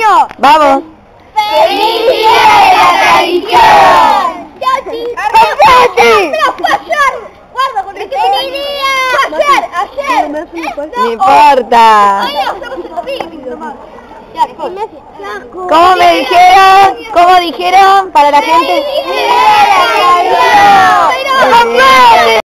niños! Vamos. ¡Feliz día de la tradición! ¡Confeti! ¡Pero fue ayer! ¡Guarda con el ¡Feliz día! ¡Fue ayer! No importa. ¡Ay, hacemos el picnic nomás! ¿Cómo me dijeron? ¿Cómo dijeron para la gente? ¡Feliz día de la tradición! Muy bien.